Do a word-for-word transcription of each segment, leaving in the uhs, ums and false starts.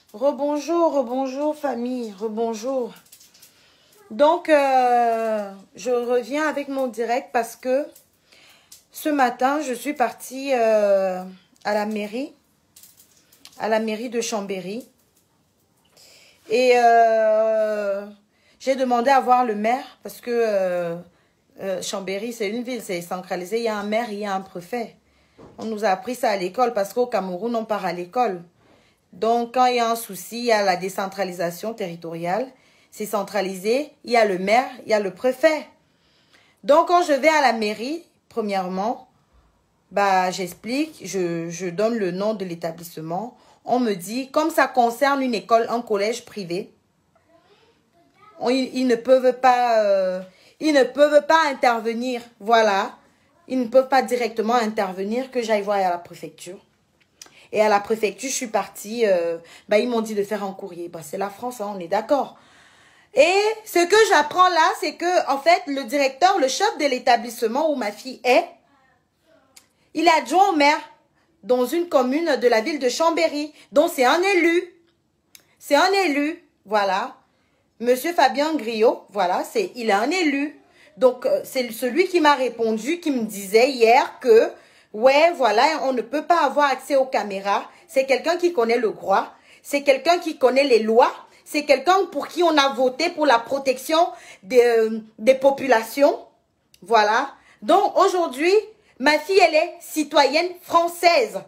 Rebonjour, rebonjour famille, rebonjour. Donc, euh, je reviens avec mon direct parce que ce matin, je suis partie euh, à la mairie, à la mairie de Chambéry. Et euh, j'ai demandé à voir le maire parce que euh, euh, Chambéry, c'est une ville, c'est centralisé. Il y a un maire, il y a un préfet. On nous a appris ça à l'école parce qu'au Cameroun, on part à l'école. Donc, quand il y a un souci, il y a la décentralisation territoriale. C'est centralisé. Il y a le maire, il y a le préfet. Donc, quand je vais à la mairie, premièrement, bah, j'explique, je, je donne le nom de l'établissement. On me dit, comme ça concerne une école, un collège privé, on, ils, ils ne peuvent pas, euh, ils ne peuvent pas intervenir. Voilà. Ils ne peuvent pas directement intervenir, que j'aille voir à la préfecture. Et à la préfecture, je suis partie, euh, bah, ils m'ont dit de faire un courrier. Bah, c'est la France, hein, on est d'accord. Et ce que j'apprends là, c'est que, en fait, le directeur, le chef de l'établissement où ma fille est, il est adjoint au maire dans une commune de la ville de Chambéry. Donc, c'est un élu. C'est un élu, voilà. Monsieur Fabien Griot, voilà, c'est, il est un élu. Donc, euh, c'est celui qui m'a répondu, qui me disait hier que, ouais, voilà, on ne peut pas avoir accès aux caméras. C'est quelqu'un qui connaît le droit. C'est quelqu'un qui connaît les lois. C'est quelqu'un pour qui on a voté pour la protection des, euh, des populations. Voilà. Donc, aujourd'hui, ma fille, elle est citoyenne française.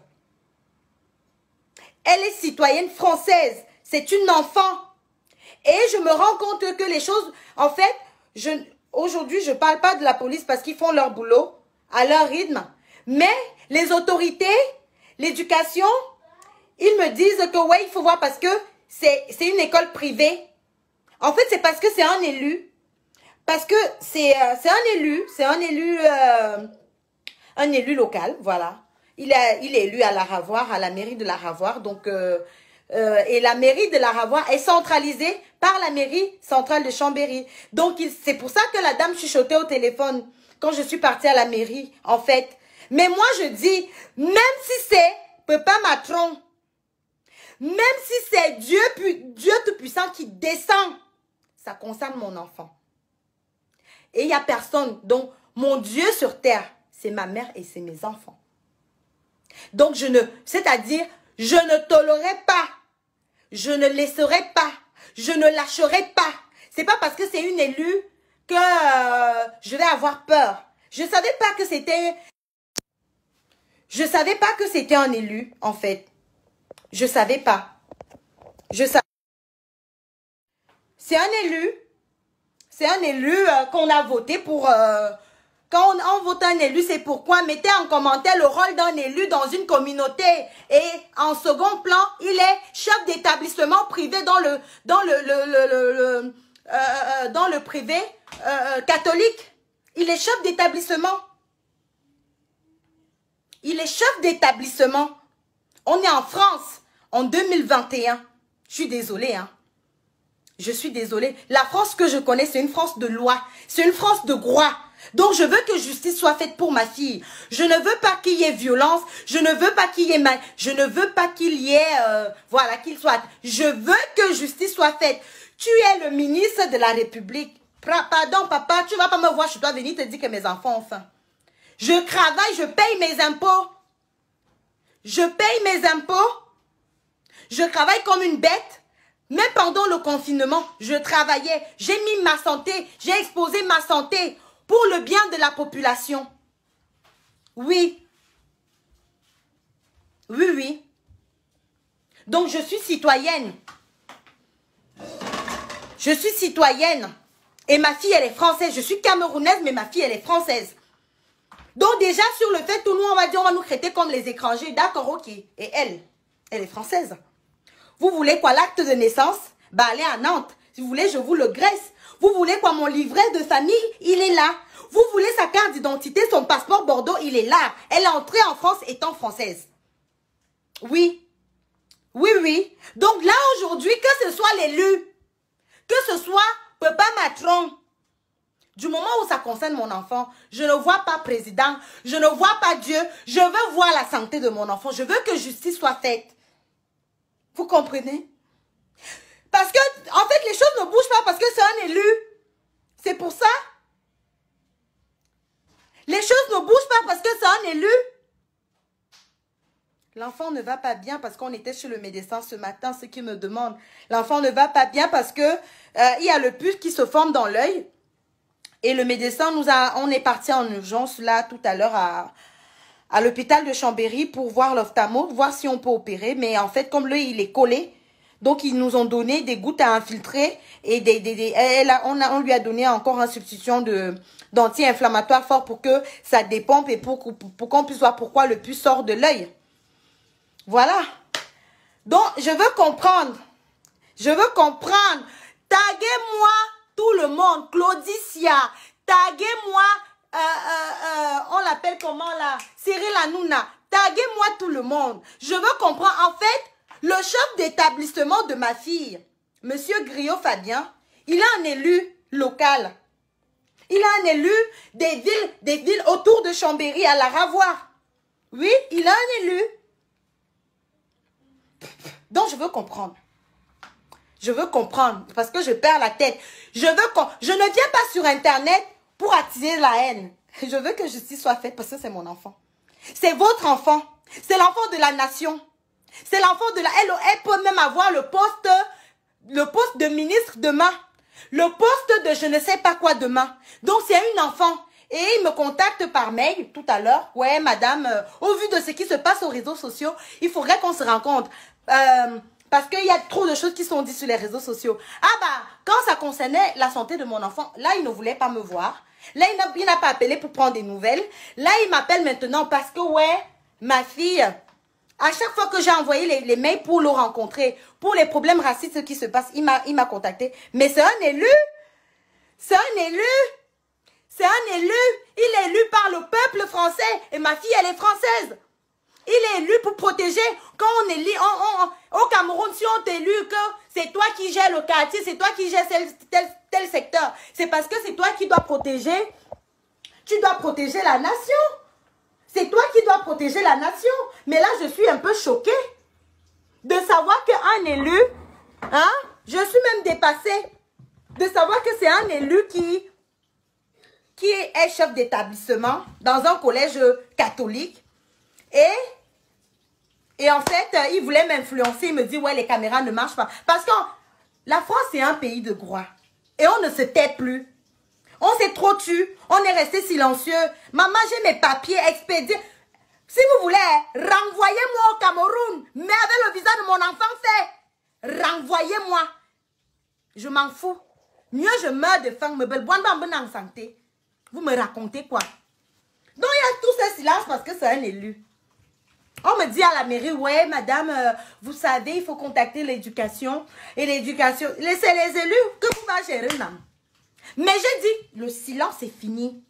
Elle est citoyenne française. C'est une enfant. Et je me rends compte que les choses, en fait, je, aujourd'hui, je ne parle pas de la police parce qu'ils font leur boulot à leur rythme. Mais les autorités, l'éducation, ils me disent que ouais, il faut voir parce que c'est une école privée. En fait, c'est parce que c'est un élu. Parce que c'est euh, c'est un élu, c'est un élu, euh, un élu local, voilà. Il est, il est élu à la Ravoire, à la mairie de la Ravoire. Donc, euh, euh, et la mairie de la Ravoire est centralisée par la mairie centrale de Chambéry. Donc, c'est pour ça que la dame chuchotait au téléphone quand je suis partie à la mairie, en fait. Mais moi, je dis, même si c'est Papa Matron, même si c'est Dieu, Dieu Tout-Puissant qui descend, ça concerne mon enfant. Et il n'y a personne. Donc, mon Dieu sur terre, c'est ma mère et c'est mes enfants. Donc, je ne, c'est-à-dire, je ne tolérerai pas, je ne laisserai pas, je ne lâcherai pas. C'est pas parce que c'est une élue que euh, je vais avoir peur. Je ne savais pas que c'était... Je savais pas que c'était un élu, en fait. Je savais pas. Je savais. C'est un élu. C'est un élu euh, qu'on a voté pour... Euh, quand on, on vote un élu, c'est pourquoi. Mettez en commentaire le rôle d'un élu dans une communauté. Et en second plan, il est chef d'établissement privé dans le, dans le, le, le, le, le euh, dans le privé euh, catholique. Il est chef d'établissement. Il est chef d'établissement. On est en France en deux mille vingt et un. Je suis désolée, hein. Je suis désolée. La France que je connais, c'est une France de loi. C'est une France de droit. Donc, je veux que justice soit faite pour ma fille. Je ne veux pas qu'il y ait violence. Je ne veux pas qu'il y ait mal. Je ne veux pas qu'il y ait... Euh, voilà, qu'il soit... Je veux que justice soit faite. Tu es le ministre de la République. Pardon, papa, tu ne vas pas me voir. Je dois venir te dire que mes enfants ont faim. Je travaille, je paye mes impôts. Je paye mes impôts. Je travaille comme une bête. Même pendant le confinement, je travaillais. J'ai mis ma santé, j'ai exposé ma santé pour le bien de la population. Oui. Oui, oui. Donc, je suis citoyenne. Je suis citoyenne. Et ma fille, elle est française. Je suis camerounaise, mais ma fille, elle est française. Donc déjà, sur le fait que nous, on va dire, on va nous traiter comme les étrangers. D'accord, ok. Et elle, elle est française. Vous voulez quoi, l'acte de naissance? Bah, allez à Nantes. Si vous voulez, je vous le graisse. Vous voulez quoi, mon livret de famille? Il est là. Vous voulez sa carte d'identité, son passeport Bordeaux? Il est là. Elle est entrée en France étant française. Oui. Oui, oui. Donc là, aujourd'hui, que ce soit l'élu, que ce soit Papa Matron, du moment où ça concerne mon enfant, je ne vois pas président, je ne vois pas Dieu, je veux voir la santé de mon enfant, je veux que justice soit faite. Vous comprenez? Parce que, en fait, les choses ne bougent pas parce que c'est un élu. C'est pour ça. Les choses ne bougent pas parce que c'est un élu. L'enfant ne va pas bien parce qu'on était chez le médecin ce matin, ce qui me demande. L'enfant ne va pas bien parce que euh, il y a le pus qui se forme dans l'œil. Et le médecin nous a, on est parti en urgence là tout à l'heure à, à l'hôpital de Chambéry pour voir l'ophtalmo, voir si on peut opérer. Mais en fait, comme l'œil il est collé, donc ils nous ont donné des gouttes à infiltrer et des, des, des elle a, on, a, on lui a donné encore une substitution de d'anti-inflammatoire fort pour que ça dépompe et pour, pour, pour qu'on puisse voir pourquoi le pus sort de l'œil. Voilà. Donc, je veux comprendre. Je veux comprendre. Taguez-moi tout le monde. Claudicia. Taguez-moi. Euh, euh, euh, on l'appelle comment là? Cyril Hanouna. Taguez-moi tout le monde. Je veux comprendre. En fait, le chef d'établissement de ma fille, Monsieur Griot Fabien, il a un élu local. Il a un élu des villes, des villes autour de Chambéry à la Ravoire. Oui, il a un élu. Donc, je veux comprendre. Je veux comprendre parce que je perds la tête. Je veux qu'on... Je ne viens pas sur Internet pour attiser la haine. Je veux que justice soit faite parce que c'est mon enfant. C'est votre enfant. C'est l'enfant de la nation. C'est l'enfant de la... Elle, elle peut même avoir le poste, le poste de ministre demain. Le poste de je ne sais pas quoi demain. Donc, c'est une enfant. Et il me contacte par mail tout à l'heure. Ouais, madame, euh, au vu de ce qui se passe aux réseaux sociaux, il faudrait qu'on se rencontre. Euh, parce qu'il y a trop de choses qui sont dites sur les réseaux sociaux. Ah bah, quand ça concernait la santé de mon enfant, là, il ne voulait pas me voir. Là, il n'a pas appelé pour prendre des nouvelles. Là, il m'appelle maintenant parce que, ouais, ma fille, à chaque fois que j'ai envoyé les, les mails pour le rencontrer, pour les problèmes racistes qui se passent, il m'a il m'a contacté. Mais c'est un élu. C'est un élu. C'est un élu. Il est élu par le peuple français. Et ma fille, elle est française. Il est élu pour protéger. Quand on est élu, on, on, au Cameroun, si on t'élu que c'est toi qui gères le quartier, c'est toi qui gères tel, tel, tel secteur, c'est parce que c'est toi qui dois protéger. Tu dois protéger la nation. C'est toi qui dois protéger la nation. Mais là, je suis un peu choquée de savoir qu'un élu, hein, je suis même dépassée de savoir que c'est un élu qui, qui est chef d'établissement dans un collège catholique. Et, et en fait, il voulait m'influencer. Il me dit, ouais, les caméras ne marchent pas. Parce que la France, c'est un pays de droit. Et on ne se tait plus. On s'est trop tu. On est resté silencieux. Maman, j'ai mes papiers expédiés. Si vous voulez, renvoyez-moi au Cameroun. Mais avec le visa de mon enfant fait. Renvoyez-moi. Je m'en fous. Mieux je meurs de faim. Me belboine en santé. Vous me racontez quoi? Donc il y a tout ce silence parce que c'est un élu. On me dit à la mairie, ouais, madame, euh, vous savez, il faut contacter l'éducation. Et l'éducation, c'est les élus que vous va gérer, non? Mais j'ai dit, le silence est fini.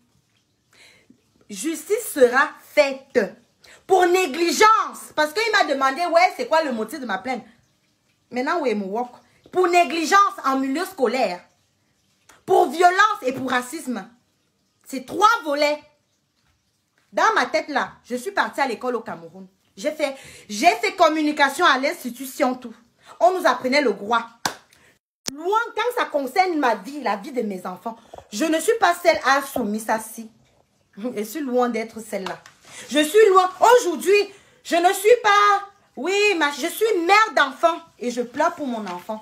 Justice sera faite. Pour négligence. Parce qu'il m'a demandé, ouais, c'est quoi le motif de ma plainte? Maintenant, oui, mon walk. Pour négligence en milieu scolaire. Pour violence et pour racisme. C'est trois volets. Dans ma tête, là, je suis partie à l'école au Cameroun. J'ai fait, j'ai fait communication à l'institution, tout. On nous apprenait le droit. Loin, quand ça concerne ma vie, la vie de mes enfants, je ne suis pas celle à soumise à si. Je suis loin d'être celle-là. Je suis loin. Aujourd'hui, je ne suis pas... Oui, ma, je suis mère d'enfant et je pleure pour mon enfant.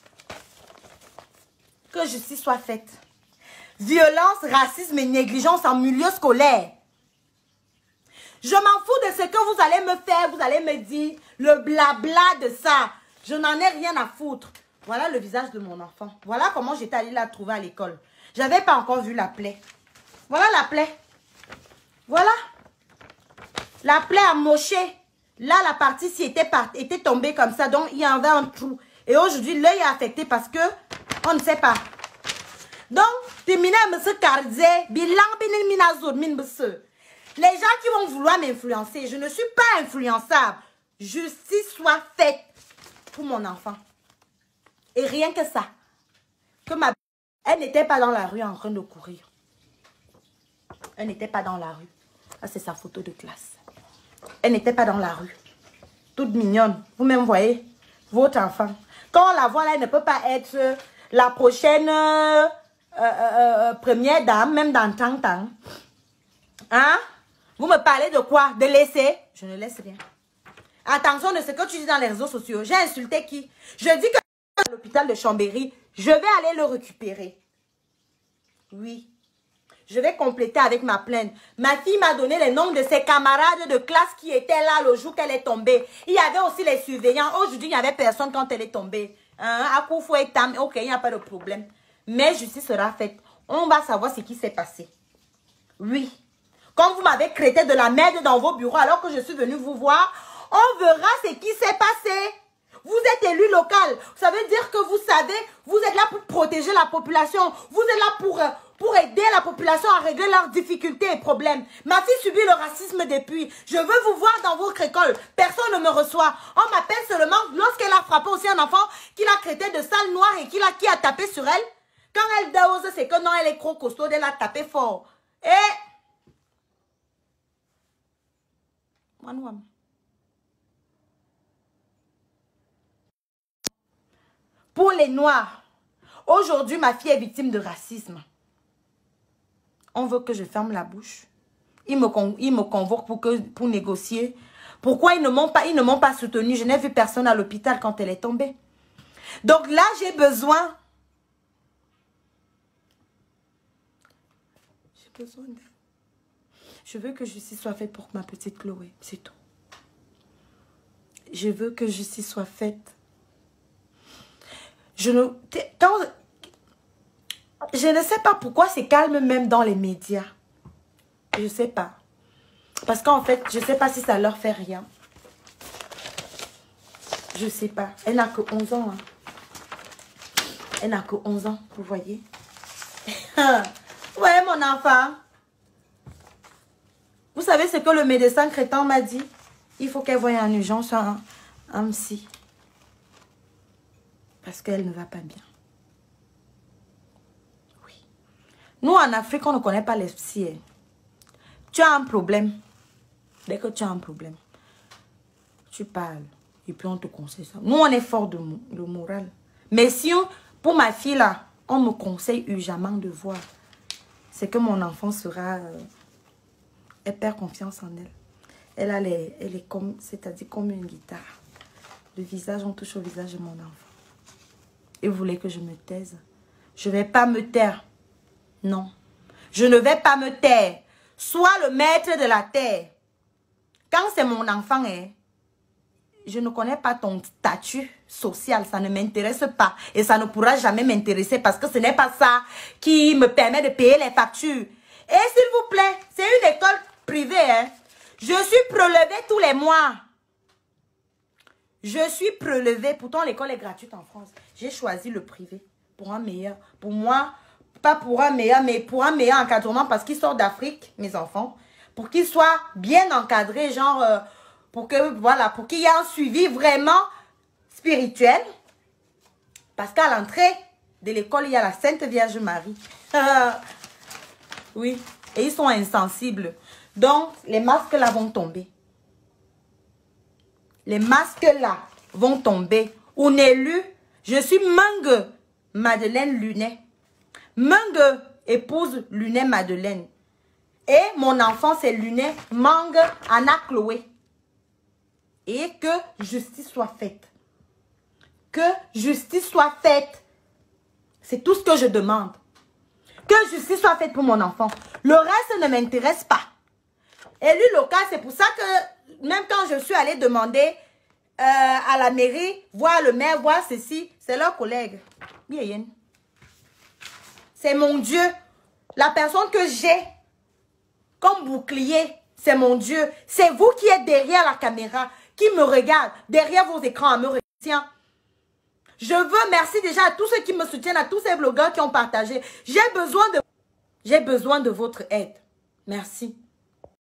Que justice soit faite. Violence, racisme et négligence en milieu scolaire. Je m'en fous de ce que vous allez me faire, vous allez me dire le blabla de ça. Je n'en ai rien à foutre. Voilà le visage de mon enfant. Voilà comment j'étais allée la trouver à l'école. Je n'avais pas encore vu la plaie. Voilà la plaie. Voilà. La plaie a moché. Là, la partie-ci était, part, était tombée comme ça. Donc, il y avait un trou. Et aujourd'hui, l'œil est affecté parce que on ne sait pas. Donc, les gens qui vont vouloir m'influencer, je ne suis pas influençable. Justice soit faite pour mon enfant. Et rien que ça. Que ma... Elle n'était pas dans la rue en train de courir. Elle n'était pas dans la rue. Ça, c'est sa photo de classe. Elle n'était pas dans la rue. Toute mignonne. Vous-même voyez votre enfant. Quand on la voit là, elle ne peut pas être la prochaine euh, euh, euh, première dame, même dans Tang-Tang. Hein? Vous me parlez de quoi? De laisser? Je ne laisse rien. Attention de ce que tu dis dans les réseaux sociaux. J'ai insulté qui? Je dis que à l'hôpital de Chambéry, je vais aller le récupérer. Oui. Je vais compléter avec ma plainte. Ma fille m'a donné les noms de ses camarades de classe qui étaient là le jour qu'elle est tombée. Il y avait aussi les surveillants. Aujourd'hui, il n'y avait personne quand elle est tombée. Hein? À Koufou et Tam, ok, il n'y a pas de problème. Mais justice sera faite. On va savoir ce qui s'est passé. Oui. Quand vous m'avez créé de la merde dans vos bureaux alors que je suis venue vous voir, on verra ce qui s'est passé. Vous êtes élu local. Ça veut dire que vous savez, vous êtes là pour protéger la population. Vous êtes là pour, pour aider la population à régler leurs difficultés et problèmes. Ma fille subit le racisme depuis. Je veux vous voir dans votre école. Personne ne me reçoit. On m'appelle seulement lorsqu'elle a frappé aussi un enfant qu'il a traité de sale noire et qu'il a, qui a tapé sur elle. Quand elle dose, c'est que non, elle est trop costaud, elle a tapé fort. Et... Pour les Noirs, aujourd'hui, ma fille est victime de racisme. On veut que je ferme la bouche. Ils me, ils me convoquent pour, que, pour négocier. Pourquoi ils ne m'ont pas, ils ne m'ont pas soutenue? Je n'ai vu personne à l'hôpital quand elle est tombée. Donc là, j'ai besoin... J'ai besoin de... Je veux que justice soit faite pour ma petite Chloé. C'est tout. Je veux que justice soit faite. Je ne, quand, je ne sais pas pourquoi c'est calme même dans les médias. Je ne sais pas. Parce qu'en fait, je ne sais pas si ça leur fait rien. Je ne sais pas. Elle n'a que onze ans. Hein. Elle n'a que onze ans, vous voyez. Ouais, mon enfant. Vous savez ce que le médecin crétin m'a dit? Il faut qu'elle voie en urgence un, un psy. Parce qu'elle ne va pas bien. Oui. Nous, en Afrique, on ne connaît pas les psys. Tu as un problème. Dès que tu as un problème, tu parles. Et puis, on te conseille ça. Nous, on est fort de, de moral. Mais si, on, pour ma fille, là, on me conseille urgemment de voir, c'est que mon enfant sera... Euh, elle perd confiance en elle. Elle, a les, elle est comme, c'est-à-dire comme une guitare. Le visage, on touche au visage de mon enfant. Et vous voulez que je me taise? Je ne vais pas me taire. Non. Je ne vais pas me taire. Sois le maître de la terre. Quand c'est mon enfant, hein, je ne connais pas ton statut social. Ça ne m'intéresse pas. Et ça ne pourra jamais m'intéresser parce que ce n'est pas ça qui me permet de payer les factures. Et s'il vous plaît, c'est une école privée. Hein. Je suis prélevée tous les mois. Je suis prélevée. Pourtant, l'école est gratuite en France. J'ai choisi le privé pour un meilleur. Pour moi, pas pour un meilleur, mais pour un meilleur encadrement parce qu'ils sortent d'Afrique, mes enfants. Pour qu'ils soient bien encadrés, genre, euh, pour que, voilà, pour qu'il y ait un suivi vraiment spirituel. Parce qu'à l'entrée de l'école, il y a la Sainte Vierge Marie. Oui. Et ils sont insensibles. Donc, les masques là vont tomber. Les masques là vont tomber. On est lu. Je suis Mangue Madeleine Lunet. Mangue épouse Lunet Madeleine. Et mon enfant c'est Lunet Mangue Anna Chloé. Et que justice soit faite. Que justice soit faite. C'est tout ce que je demande. Que justice soit faite pour mon enfant. Le reste ne m'intéresse pas. Élu local, c'est pour ça que même quand je suis allée demander euh, à la mairie, voir le maire, voir ceci, c'est leur collègue. Bien. C'est mon Dieu. La personne que j'ai comme bouclier, c'est mon Dieu. C'est vous qui êtes derrière la caméra, qui me regarde, derrière vos écrans, me retient. Je veux merci déjà à tous ceux qui me soutiennent, à tous ces blogueurs qui ont partagé. J'ai besoin de, j'ai besoin de votre aide. Merci.